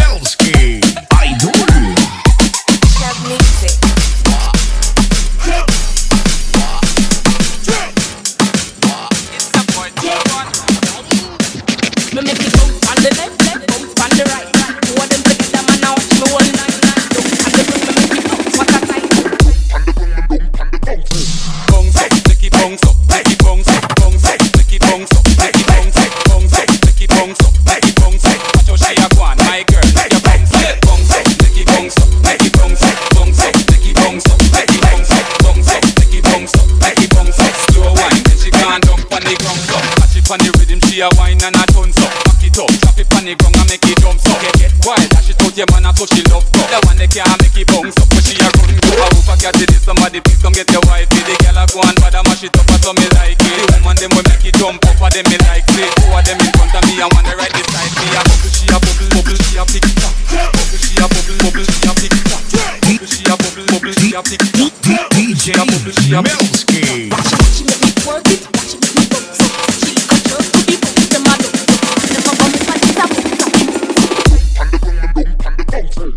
Melzkie, idol. Music. Me make it bounce on the left, bounce on the right. Two of them together, man, now watch me all night. And the boom, me make it bounce, what a time. And the bounce, bounce up, make it bounce up, make it bounce up, bounce up, make it bounce up, make it bounce up, bounce up, make it bounce up, make it bounce up. Watch how she a go on, my girl, make it bounce up, bounce up, make it bounce up, make it bounce up, bounce up, make it bounce up, make it bounce up, bounce up, make it bounce up, make it bounce up. Slow wine, then she gone down on the ground so. Catch it on the rhythm, she a wine and a tune so. Back it up, drop it on the ground and make it jump so. Get wild, dash it out your man and so she love go. The one that can't make it bounce up, but she a run go. I hope I catch it, somebody please come get your wife. The girl a go and bad and mash it up, so me like it. The woman them will make it jump up, for them me like it. Two of them in front of me and one right beside me. A bubble, she a bubble, bubble, she a pick top. Bubble, she a bubble, bubble, she a pick top. Bubble, she a bubble, bubble, she a pick top. DJ Melzkie. She make me twerk it, she make me bounce up. She control to be bounce the mother. Never bounce like this, I bounce up. and the bounce.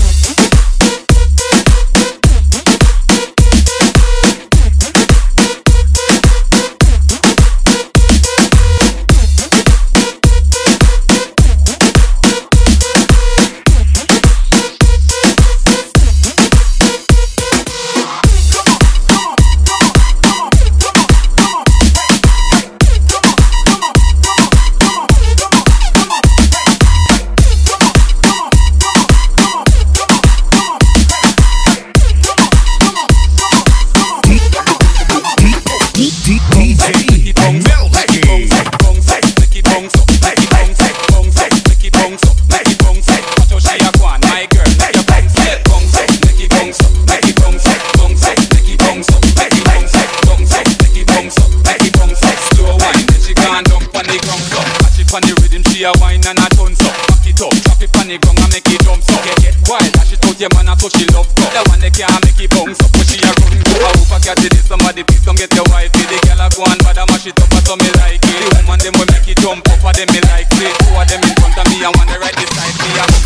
On the rhythm, she a wine and a tune so. Back it up, drop it on the ground and make it jump so. Get wild, dash it out your man and so she love go. The one that can't make it bounce up, but she a run go. I hope I catch it, somebody please come get your wife. The girl a go and bad and mash it up, so me like it. The woman them will make it jump up, for them me like it. Two of them in front of me and one right beside me.